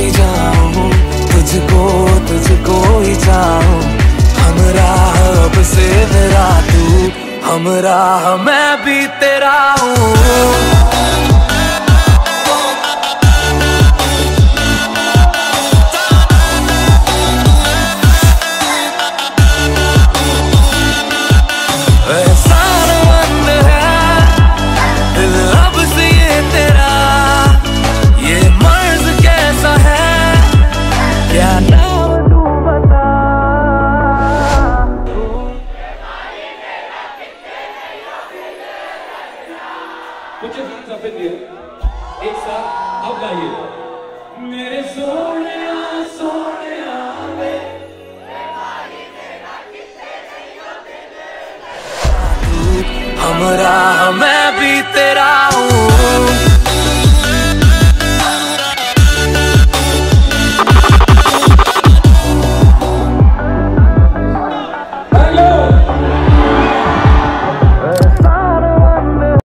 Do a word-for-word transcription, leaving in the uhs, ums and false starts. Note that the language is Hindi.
भी जाऊं, तुझको तुझको ही चाहूं। हमराह अब से मेरा तू, हमराह मैं भी तेरा हूँ। Put your hands up in the air. एक साथ अब गाइए। मेरे सोने सोने आवे, हमरा मैं भी